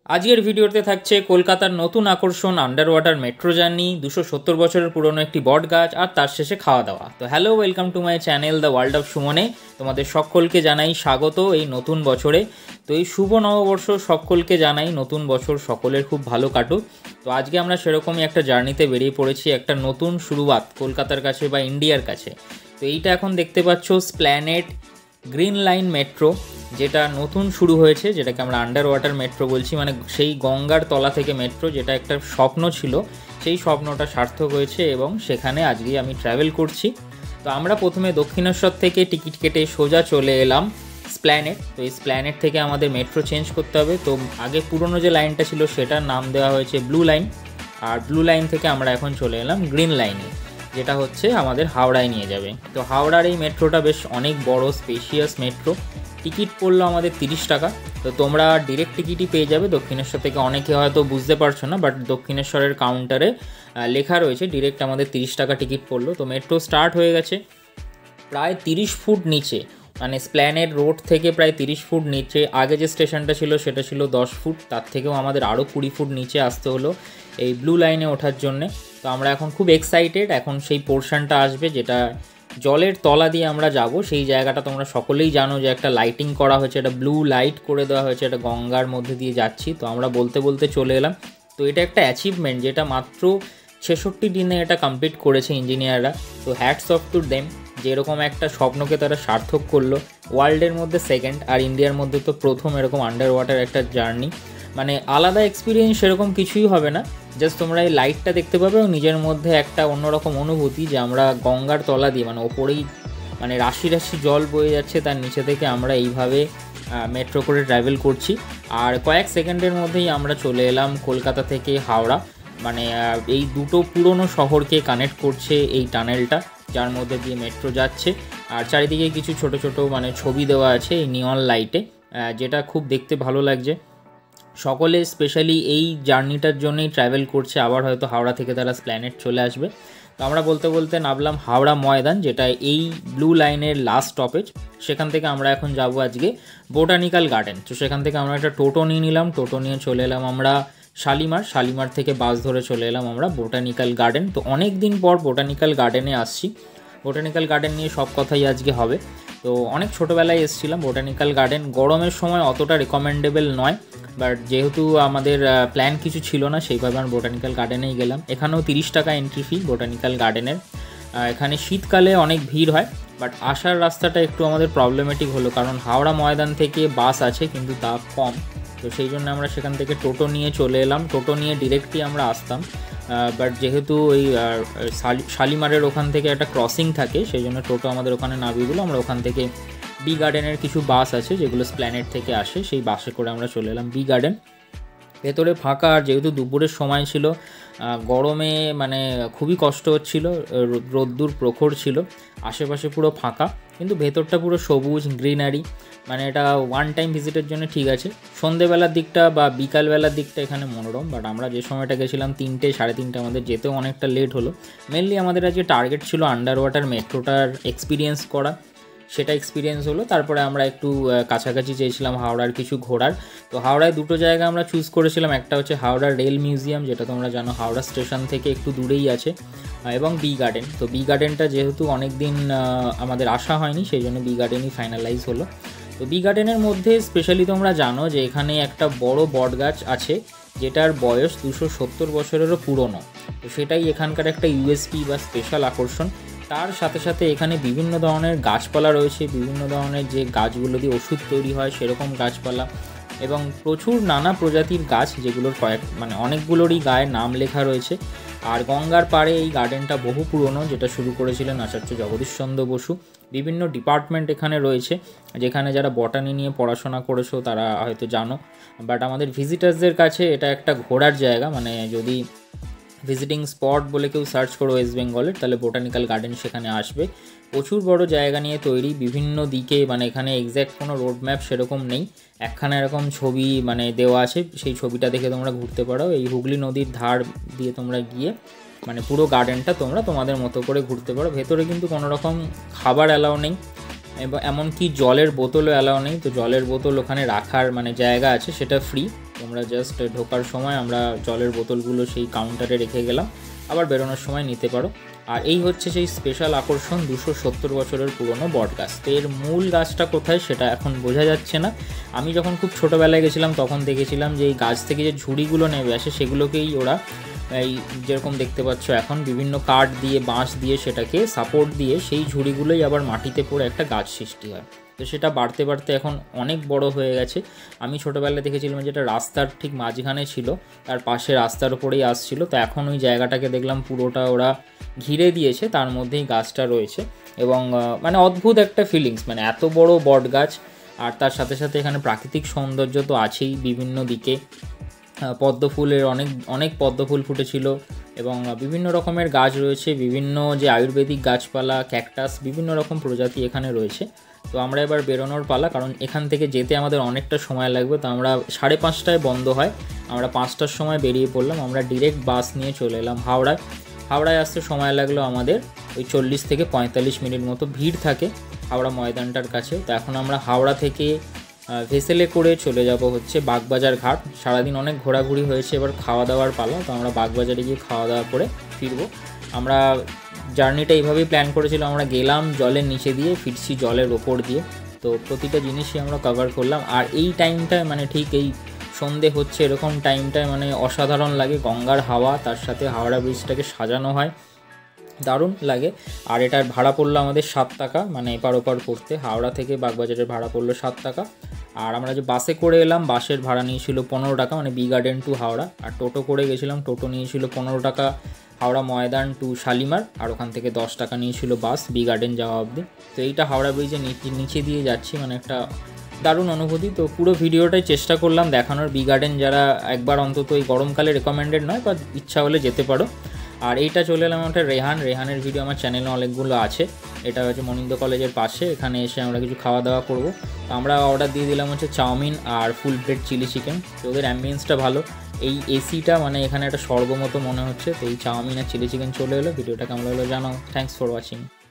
আজকের ভিডিওতে থাকছে কলকাতার নতুন আকর্ষণ আন্ডার ওয়াটার মেট্রো জার্নি, 270 বছরের পুরনো একটি বট গাছ আর তার শেষে খাওয়া দাওয়া। তো hello, welcome to my channel the world of সুমনে। তোমাদের সকলকে জানাই স্বাগত এই নতুন বছরে। তো এই শুভ নববর্ষ সকলকে জানাই, নতুন বছর সকলের খুব ভালো কাটুক। তো আজকে আমরা সেরকমই একটা জার্নিতে বেরিয়ে পড়েছি, একটা নতুন শুরুয়াত কলকাতার কাছে বা ইন্ডিয়ার কাছে। তো এইটা এখন দেখতে পাচ্ছ স্প্ল্যানেড গ্রিন লাইন মেট্রো, যেটা নতুন শুরু হয়েছে, যেটাকে আমরা আন্ডার ওয়াটার মেট্রো বলছি। মানে সেই গঙ্গার তলা থেকে মেট্রো, যেটা একটা স্বপ্ন ছিল, সেই স্বপ্নটা সার্থক হয়েছে এবং সেখানে আজকে আমি ট্রাভেল করছি। তো আমরা প্রথমে দক্ষিণেশ্বর থেকে টিকিট কেটে সোজা চলে এলাম স্প্ল্যানেড। তো এই স্প্ল্যানেড থেকে আমাদের মেট্রো চেঞ্জ করতে হবে। তো আগে পুরনো যে লাইনটা ছিল সেটার নাম দেওয়া হয়েছে ব্লু লাইন, আর ব্লু লাইন থেকে আমরা এখন চলে এলাম গ্রিন লাইনে, যেটা হচ্ছে আমাদের হাওড়ায় নিয়ে যাবে। তো হাওড়ার এই মেট্রোটা বেশ অনেক বড় স্পেশিয়াস মেট্রো। টিকিট পড়লো আমাদের 30 টাকা। তো তোমরা ডিরেক্ট টিকিটই পেয়ে যাবে দক্ষিণেশ্বর থেকে। অনেকে হয়তো বুঝতে পারছো না, বাট দক্ষিণেশ্বরের কাউন্টারে লেখা রয়েছে ডিরেক্ট আমাদের 30 টাকা টিকিট পড়লো। তো মেট্রো স্টার্ট হয়ে গেছে প্রায় 30 ফুট নিচে, মানে স্প্ল্যানেড রোড থেকে প্রায় 30 ফুট নিচে। আগে যে স্টেশনটা ছিল সেটা ছিল 10 ফুট, তার থেকেও আমাদের আরও 20 ফুট নিচে আসতে হলো এই ব্লু লাইনে ওঠার জন্যে। তো আমরা এখন খুব এক্সাইটেড, এখন সেই পোর্শনটা আসবে যেটা জলের তলা দিয়ে আমরা যাব। সেই জায়গাটা তোমরা সকলেই জানো যে একটা লাইটিং করা হয়েছে, একটা ব্লু লাইট করে দেওয়া হয়েছে, একটা গঙ্গার মধ্যে দিয়ে যাচ্ছি। তো আমরা বলতে বলতে চলে এলাম। তো এটা একটা অ্যাচিভমেন্ট, যেটা মাত্র 66 দিনে এটা কমপ্লিট করেছে ইঞ্জিনিয়াররা। তো হ্যাটস অফ টু দেম, যে এরকম একটা স্বপ্নকে তারা সার্থক করলো। ওয়ার্ল্ডের মধ্যে সেকেন্ড আর ইন্ডিয়ার মধ্যে তো প্রথম এরকম আন্ডার ওয়াটার একটা জার্নি। মানে আলাদা এক্সপিরিয়েন্স সেরকম কিছুই হবে না, জাস্ট তোমরা এই লাইটটা দেখতে পাবে এবং নিজের মধ্যে একটা অন্যরকম অনুভূতি যে আমরা গঙ্গার তলা দিয়ে, মানে ওপরেই মানে রাশি রাশি জল বয়ে যাচ্ছে, তার নিচে থেকে আমরা এইভাবে মেট্রো করে ট্রাভেল করছি। আর কয়েক সেকেন্ডের মধ্যেই আমরা চলে এলাম কলকাতা থেকে হাওড়া। মানে এই দুটো পুরনো শহরকে কানেক্ট করছে এই টানেলটা, যার মধ্যে দিয়ে মেট্রো যাচ্ছে। আর চারিদিকে কিছু ছোট ছোট মানে ছবি দেওয়া আছে এই নিয়ন লাইটে, যেটা খুব দেখতে ভালো লাগছে। সকলে স্পেশালি এই জার্নিটার জন্যই ট্রাভেল করছে, আবার হয়তো হাওড়া থেকে তারা স্প্ল্যানেড চলে আসবে। তো আমরা বলতে বলতে নামলাম হাওড়া ময়দান, যেটা এই ব্লু লাইনের লাস্ট স্টপেজ। সেখান থেকে আমরা এখন যাব আজকে বোটানিক্যাল গার্ডেন। তো সেখান থেকে আমরা একটা টোটো নিয়ে নিলাম, টোটো নিয়ে চলে এলাম আমরা শালিমার থেকে বাস ধরে চলে এলাম আমরা বোটানিক্যাল গার্ডেন। তো অনেক দিন পর বোটানিক্যাল গার্ডেনে আসছি। বোটানিক্যাল গার্ডেন নিয়ে সব কথাই আজকে হবে। তো অনেক ছোটোবেলায় এসেছিলাম বোটানিক্যাল গার্ডেন, গরমের সময় অতটা রিকমেন্ডেবল নয়, বাট যেহেতু আমাদের প্ল্যান কিছু ছিল না সেইভাবে আমরা বোটানিক্যাল গার্ডেনেই গেলাম। এখানেও 30 টাকা এন্ট্রি ফি বোটানিক্যাল গার্ডেনের। এখানে শীতকালে অনেক ভিড় হয়, বাট আসার রাস্তাটা একটু আমাদের প্রবলেমেটিক হলো, কারণ হাওড়া ময়দান থেকে বাস আছে কিন্তু তা কম। তো সেই জন্য আমরা সেখান থেকে টোটো নিয়ে চলে এলাম। টোটো নিয়ে ডিরেক্টলি আমরা আসতাম, বাট যেহেতু ওই শালিমারের ওখান থেকে একটা ক্রসিং থাকে, সেই জন্য টোটো আমাদের ওখানে নামিয়ে দিল। আমরা ওখান থেকে বি গার্ডেনের কিছু বাস আছে যেগুলো স্প্ল্যানেড থেকে আসে, সেই বাসে করে আমরা চলে এলাম বি গার্ডেন। ভেতরে ফাঁকা, আর যেহেতু দুপুরের সময় ছিল, গরমে মানে খুবই কষ্ট হচ্ছিল, রোদ্দুর প্রখর ছিল, আশেপাশে পুরো ফাঁকা, কিন্তু ভেতরটা পুরো সবুজ গ্রিনারি। মানে এটা ওয়ান টাইম ভিজিটের জন্য ঠিক আছে। সন্ধেবেলার দিকটা বা বিকালবেলার দিকটা এখানে মনোরম, বাট আমরা যে সময়টা গেছিলাম 3টে 3:30, আমাদের যেতেও অনেকটা লেট হলো। মেনলি আমাদের আজকে টার্গেট ছিল আন্ডার ওয়াটার মেট্রোটার এক্সপিরিয়েন্স করা, সেটা এক্সপিরিয়েন্স হলো। তারপরে আমরা একটু কাছাকাছি চেয়েছিলাম হাওড়ার কিছু ঘোরার। তো হাওড়ায় দুটো জায়গা আমরা চুজ করেছিলাম, একটা হচ্ছে হাওড়ার রেল মিউজিয়াম, যেটা তোমরা জানো হাওড়া স্টেশন থেকে একটু দূরেই আছে, এবং বি গার্ডেন। তো বি গার্ডেনটা যেহেতু অনেক দিন আমাদের আসা হয়নি, সেই জন্য বি গার্ডেনই ফাইনালাইজ হলো। তো বি গার্ডেনের মধ্যে স্পেশালি তোমরা জানো যে এখানে একটা বড় বট গাছ আছে, যেটার বয়স 270 বছরেরও পুরনো। তো সেটাই এখানকার একটা ইউএসপি বা স্পেশাল আকর্ষণ। তার সাথে সাথে এখানে বিভিন্ন ধরনের গাছপালা রয়েছে, বিভিন্ন ধরনের যে গাছগুলো দিয়ে ওষুধ তৈরি হয় সেরকম গাছপালা, এবং প্রচুর নানা প্রজাতির গাছ, যেগুলোর মানে অনেকগুলোরই গায়ে নাম লেখা রয়েছে। আর গঙ্গার পাড়ে এই গার্ডেনটা বহু পুরনো, যেটা শুরু করেছিলেন আচার্য জগদীশচন্দ্র বসু। বিভিন্ন ডিপার্টমেন্ট এখানে রয়েছে, যেখানে যারা বটানি নিয়ে পড়াশোনা করেছো তারা হয়তো জানো, বাট আমাদের ভিজিটার্সদের কাছে এটা একটা ঘোরার জায়গা। মানে যদি ভিজিটিং স্পট বলে কেউ সার্চ করো ওয়েস্ট বেঙ্গলের, তাহলে বোটানিক্যাল গার্ডেন সেখানে আসবে। প্রচুর বড় জায়গা নিয়ে তৈরি, বিভিন্ন দিকে, মানে এখানে এক্স্যাক্ট কোনো রোড ম্যাপ সেরকম নেই, একখানা এরকম ছবি মানে দেওয়া আছে, সেই ছবিটা দেখে তোমরা ঘুরতে পারো। এই হুগলি নদীর ধার দিয়ে তোমরা গিয়ে মানে পুরো গার্ডেনটা তোমরা তোমাদের মতো করে ঘুরতে পারো। ভেতরে কিন্তু কোনো রকম খাবার অ্যালাউ নেই, এবং এমনকি জলের বোতলও অ্যালাউ নেই। তো জলের বোতল ওখানে রাখার মানে জায়গা আছে, সেটা ফ্রি। তোমরা জাস্ট ঢোকার সময় আমরা জলের বোতলগুলো সেই কাউন্টারে রেখে গেলাম, আবার বেরোনোর সময় নিতে পারো। আর এই হচ্ছে সেই স্পেশাল আকর্ষণ 270 বছরের পুরনো বট গাছ। তো এর মূল গাছটা কোথায় সেটা এখন বোঝা যাচ্ছে না। আমি যখন খুব ছোটোবেলায় গেছিলাম তখন দেখেছিলাম যে এই গাছ থেকে যে ঝুড়িগুলো নেমে আসে সেগুলোকেই ওরা এই যেরকম দেখতে পাচ্ছ এখন বিভিন্ন কাঠ দিয়ে বাঁশ দিয়ে সেটাকে সাপোর্ট দিয়ে সেই ঝুড়িগুলোই আবার মাটিতে পড়ে একটা গাছ সৃষ্টি হয়। তো সেটা বাড়তে বাড়তে এখন অনেক বড় হয়ে গেছে। আমি ছোটোবেলায় দেখেছিলাম যেটা রাস্তার ঠিক মাঝখানে ছিল, তার পাশে রাস্তার উপরেই আসছিল। তো এখন ওই জায়গাটাকে দেখলাম পুরোটা ওরা ঘিরে দিয়েছে, তার মধ্যেই গাছটা রয়েছে এবং মানে অদ্ভুত একটা ফিলিংস, মানে এত বড় বট গাছ আর তার সাথে সাথে এখানে প্রাকৃতিক সৌন্দর্য তো আছেই। বিভিন্ন দিকে পদ্ম ফুলের অনেক পদ্ম ফুল ফুটেছিল এবং বিভিন্ন রকমের গাছ রয়েছে, বিভিন্ন যে আয়ুর্বেদিক গাছপালা, ক্যাকটাস, বিভিন্ন রকম প্রজাতি এখানে রয়েছে। তো আমরা এবার বেরোনোর পালা, কারণ এখান থেকে যেতে আমাদের অনেকটা সময় লাগবে। তো আমরা 5:30টায় বন্ধ হয়, আমরা 5টার সময় বেরিয়ে পড়লাম। আমরা ডিরেক্ট বাস নিয়ে চলে এলাম হাওড়ায় আসতে সময় লাগলো আমাদের ওই 40 থেকে 45 মিনিট মতো। ভিড় থাকে হাওড়া ময়দানটার কাছে। তো এখন আমরা হাওড়া থেকে ভেসেলে করে চলে যাব হচ্ছে বাগবাজার ঘাট। সারাদিন অনেক ঘোরাঘুরি হয়েছে, এবার খাওয়া দাওয়ার পালা। তো আমরা বাগবাজারে গিয়ে খাওয়া দাওয়া করে ফিরবো। আমরা জার্নিটা এইভাবেই প্ল্যান করেছিলাম, আমরা গেলাম জলের নিচে দিয়ে, ফিরছি জলের ওপর দিয়ে। তো প্রতিটা জিনিসই আমরা কভার করলাম। আর এই টাইমটায় মানে ঠিক এই সন্ধে হচ্ছে এরকম টাইমটায় মানে অসাধারণ লাগে। গঙ্গার হাওয়া, তার সাথে হাওড়া ব্রিজটাকে সাজানো হয়, দারুণ লাগে। আর এটার ভাড়া পড়লো আমাদের 7 টাকা, মানে এপার ওপার করতে। হাওড়া থেকে বাগবাজারের ভাড়া পড়লো 7 টাকা। আর আমরা যে বাসে করে এলাম, বাসের ভাড়া নিয়েছিল 15 টাকা, মানে বি গার্ডেন টু হাওড়া। আর টোটো করে গেছিলাম, টোটো নিয়েছিল 15 টাকা হাওড়া ময়দান টু শালিমার। আর ওখান থেকে 10 টাকা নিয়েছিল বাস বি গার্ডেন যাওয়া অবধি। তো এইটা হাওড়া ব্রিজের নিচে দিয়ে যাচ্ছি, মানে একটা দারুণ অনুভূতি। তো পুরো ভিডিওটাই চেষ্টা করলাম দেখানোর। বি গার্ডেন যারা একবার অন্তত এই গরমকালে রেকমেন্ডেড নয়, বা ইচ্ছা হলে যেতে পারো। আর এইটা চলে এলাম একটা রেহানের ভিডিও আমার চ্যানেলে অনেকগুলো আছে। এটা হচ্ছে মনিন্দ কলেজের পাশে, এখানে এসে আমরা কিছু খাওয়া দাওয়া করবো। তো আমরা অর্ডার দিয়ে দিলাম হচ্ছে চাউমিন আর ফুল প্লেট চিলি চিকেন। তো ওদের অ্যাম্বিয়েন্সটা ভালো, এই এসিটা মানে এখানে একটা স্বর্গ মতো মনে হচ্ছে। তো এই চাউমিন আর চিলি চিকেন চলে এলো। ভিডিওটা কেমন লাগলো জানাও। Thanks for watching.